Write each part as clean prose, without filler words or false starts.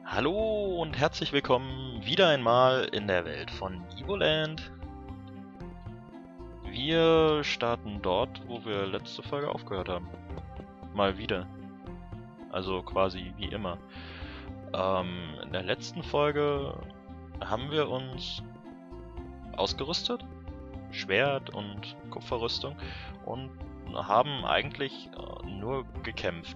Hallo und herzlich willkommen wieder einmal in der Welt von Evoland. Wir starten dort, wo wir letzte Folge aufgehört haben. Mal wieder. Also quasi wie immer. In der letzten Folge haben wir uns ausgerüstet. Schwert und Kupferrüstung. Und haben eigentlich nur gekämpft.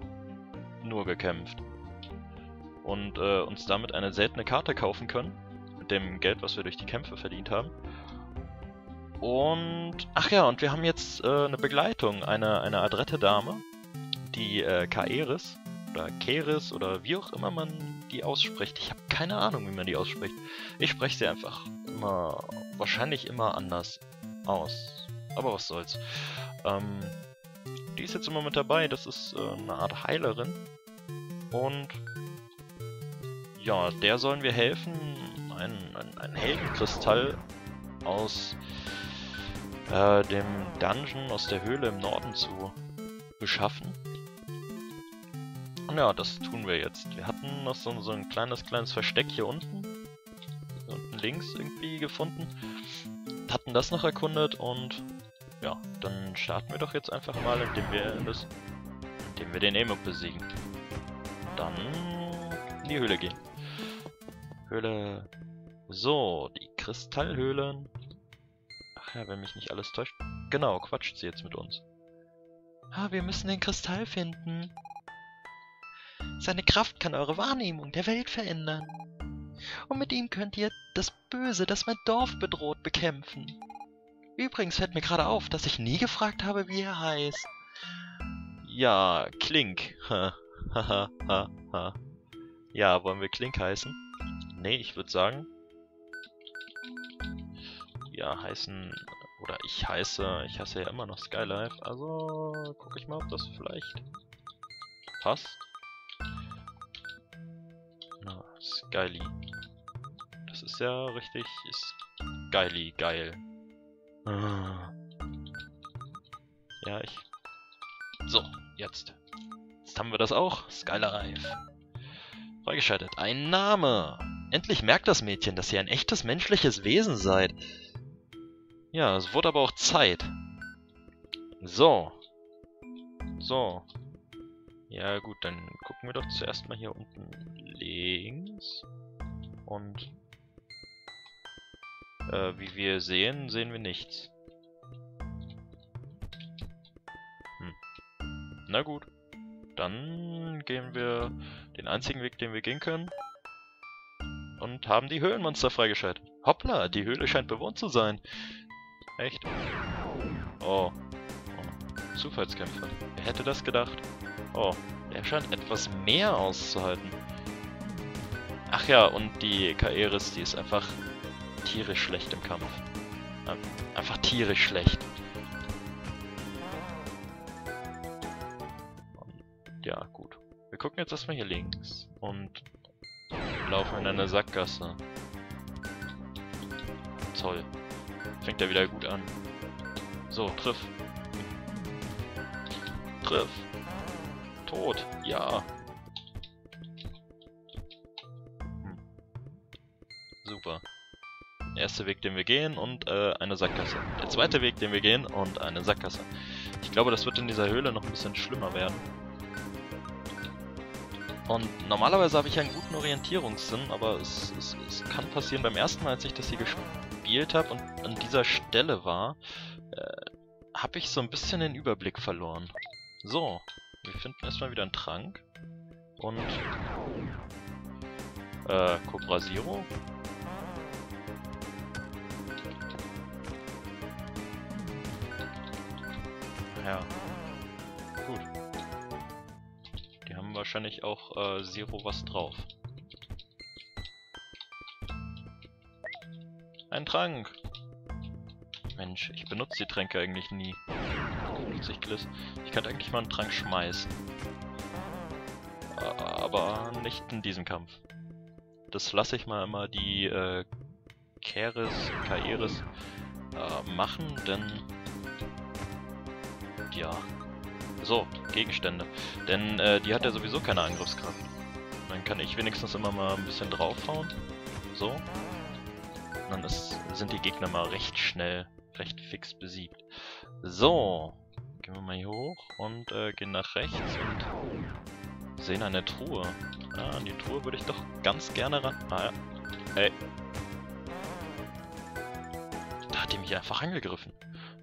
Und uns damit eine seltene Karte kaufen können, mit dem Geld, was wir durch die Kämpfe verdient haben. Und, ach ja, und wir haben jetzt eine Begleitung, eine adrette Dame, die Kaeris, oder Keris, oder wie auch immer man die ausspricht. Ich habe keine Ahnung, wie man die ausspricht. Ich spreche sie einfach wahrscheinlich immer anders aus. Aber was soll's. Die ist jetzt immer mit dabei, das ist eine Art Heilerin. Und ja, der sollen wir helfen, einen Heldenkristall aus dem Dungeon aus der Höhle im Norden zu beschaffen. Und ja, das tun wir jetzt. Wir hatten noch so ein kleines Versteck hier unten links irgendwie gefunden, hatten das noch erkundet und ja, dann starten wir doch jetzt einfach mal, indem wir den Emuk besiegen. Dann in die Höhle gehen. Höhle. So, die Kristallhöhlen. Ach ja, wenn mich nicht alles täuscht. Genau, quatscht sie jetzt mit uns. Ah, wir müssen den Kristall finden. Seine Kraft kann eure Wahrnehmung der Welt verändern. Und mit ihm könnt ihr das Böse, das mein Dorf bedroht, bekämpfen. Übrigens fällt mir gerade auf, dass ich nie gefragt habe, wie er heißt. Ja, Klink. Ja, wollen wir Klink heißen? Nee, ich würde sagen, ja, ich heiße ja immer noch Skylife, also gucke ich mal, ob das vielleicht passt. Na, Skyly. Das ist ja richtig, Skyly, geil. Ja, so, jetzt haben wir das auch, Skylife. Freigeschaltet. Ein Name. Endlich merkt das Mädchen, dass ihr ein echtes menschliches Wesen seid. Ja, es wurde aber auch Zeit. So. Ja gut, dann gucken wir doch zuerst mal hier unten links. Und wie wir sehen wir nichts. Na gut. Dann gehen wir den einzigen Weg, den wir gehen können. Und haben die Höhlenmonster freigeschaltet. Hoppla, die Höhle scheint bewohnt zu sein. Echt? Oh. Zufallskämpfer. Wer hätte das gedacht? Oh, der scheint etwas mehr auszuhalten. Ach ja, und die Kaeris, die ist einfach tierisch schlecht im Kampf. Einfach tierisch schlecht. Und ja, gut. Wir gucken jetzt erstmal hier links. Und laufen in eine Sackgasse. Toll. Fängt er wieder gut an. So, triff. Tot. Ja. Super. Der erste Weg, den wir gehen und eine Sackgasse. Der zweite Weg, den wir gehen und eine Sackgasse. Ich glaube, das wird in dieser Höhle noch ein bisschen schlimmer werden. Und normalerweise habe ich einen guten Orientierungssinn, aber es kann passieren, beim ersten Mal, als ich das hier gespielt habe und an dieser Stelle war, habe ich so ein bisschen den Überblick verloren. So, wir finden erstmal wieder einen Trank. Und Cobra Zero. Ja, gut. Die haben wahrscheinlich auch Zero was drauf. Ein Trank! Mensch, ich benutze die Tränke eigentlich nie. Ich könnte eigentlich mal einen Trank schmeißen. Aber nicht in diesem Kampf. Das lasse ich mal immer die Kaeris machen, denn ja. So, Gegenstände. Denn die hat ja sowieso keine Angriffskraft. Dann kann ich wenigstens immer mal ein bisschen draufhauen. So. Und dann sind die Gegner mal recht schnell, recht fix besiegt. So. Gehen wir mal hier hoch und gehen nach rechts und sehen eine Truhe. Ah, an die Truhe würde ich doch ganz gerne ran. Ah ja. Ey. Da hat die mich einfach angegriffen.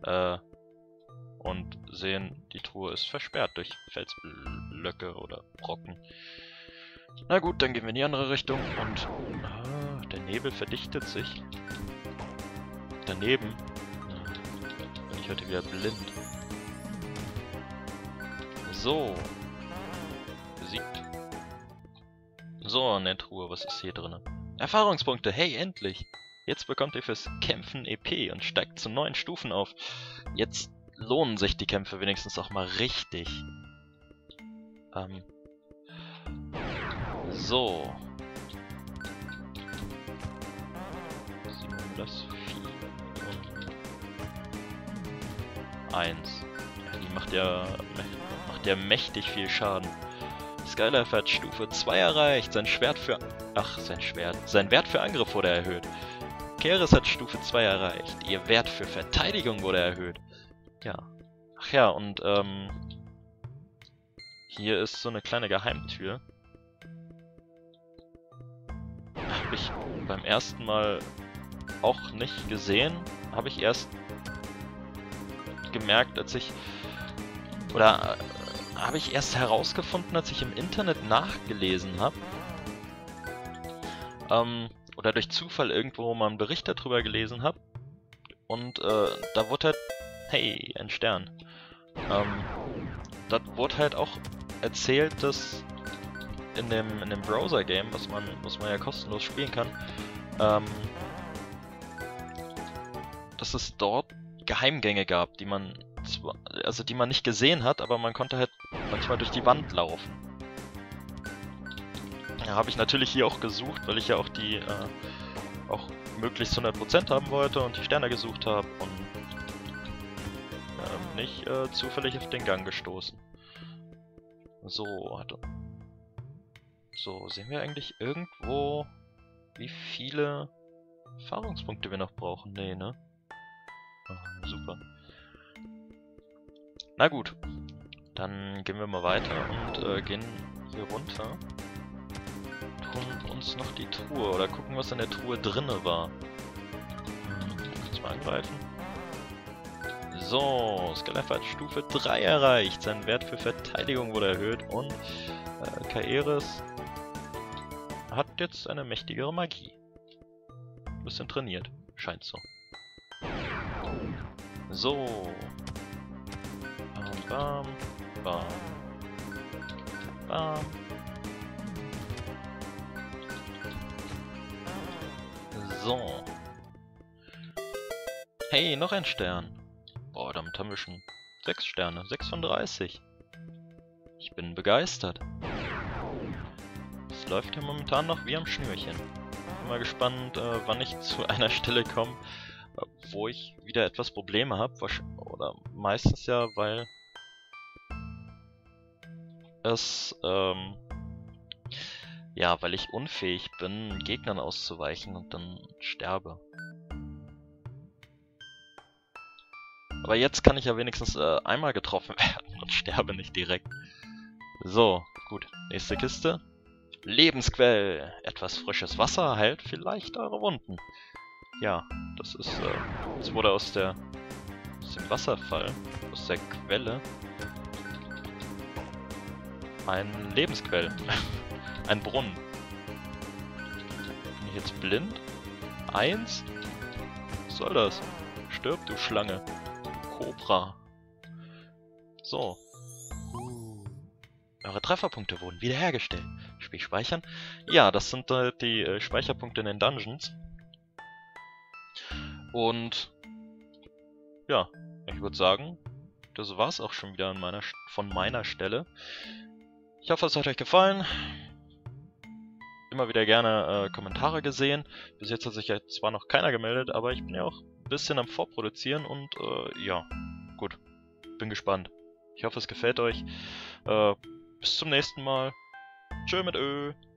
Und sehen, die Truhe ist versperrt durch Felsblöcke oder Brocken. Na gut, dann gehen wir in die andere Richtung und der Nebel verdichtet sich. Daneben bin ich heute wieder blind. So. Besiegt. So, in der Truhe, was ist hier drin? Erfahrungspunkte, hey, endlich! Jetzt bekommt ihr fürs Kämpfen EP und steigt zu 9 Stufen auf. Jetzt lohnen sich die Kämpfe wenigstens auch mal richtig. So. Sehen wir das Vieh. Und 1. Ja, die macht ja mächtig viel Schaden. Skylife hat Stufe 2 erreicht. Sein Wert für Angriff wurde erhöht. Keres hat Stufe 2 erreicht. Ihr Wert für Verteidigung wurde erhöht. Ja. Ach ja, und hier ist so eine kleine Geheimtür. Habe ich beim ersten Mal auch nicht gesehen. Habe ich erst gemerkt, als ich... Oder habe ich erst herausgefunden, als ich im Internet nachgelesen habe. Oder durch Zufall irgendwo mal einen Bericht darüber gelesen habe. Und da wurde halt... Hey, ein Stern. Da wurde halt auch erzählt, dass in dem Browser-Game, was man ja kostenlos spielen kann, dass es dort Geheimgänge gab, die man nicht gesehen hat, aber man konnte halt manchmal durch die Wand laufen. Ja, habe ich natürlich hier auch gesucht, weil ich ja auch die auch möglichst 100% haben wollte und die Sterne gesucht habe und bin ich zufällig auf den Gang gestoßen. So, sehen wir eigentlich irgendwo, wie viele Erfahrungspunkte wir noch brauchen? Nee, ne? Ah, super. Na gut, dann gehen wir mal weiter und gehen hier runter. Holen uns noch die Truhe oder gucken, was in der Truhe drinne war. Kurz mal angreifen. So, Skylife hat Stufe 3 erreicht. Sein Wert für Verteidigung wurde erhöht und Keres hat jetzt eine mächtigere Magie. Bisschen trainiert, scheint so. So. Bam, bam, bam. So. Hey, noch ein Stern. Boah, damit haben wir schon 6 Sterne. 6 von 30. Ich bin begeistert. Es läuft ja momentan noch wie am Schnürchen. Bin mal gespannt, wann ich zu einer Stelle komme, wo ich wieder etwas Probleme habe. Oder meistens ja, weil weil ich unfähig bin, Gegnern auszuweichen und dann sterbe. Aber jetzt kann ich ja wenigstens einmal getroffen werden und sterbe nicht direkt. So, gut. Nächste Kiste. Lebensquell. Etwas frisches Wasser heilt vielleicht eure Wunden. Ja, das ist, das wurde aus dem Wasserfall, aus der Quelle, ein Lebensquell. Ein Brunnen. Bin ich jetzt blind? 1? Was soll das? Stirb, du Schlange. Du Kobra. So. Eure Trefferpunkte wurden wiederhergestellt. Spiel speichern. Ja, das sind die Speicherpunkte in den Dungeons. Und ja, ich würde sagen, das war's auch schon wieder von meiner Stelle. Ich hoffe, es hat euch gefallen. Immer wieder gerne Kommentare gesehen. Bis jetzt hat sich ja zwar noch keiner gemeldet, aber ich bin ja auch ein bisschen am Vorproduzieren und ja, gut. Bin gespannt. Ich hoffe, es gefällt euch. Bis zum nächsten Mal. Tschö mit Ö.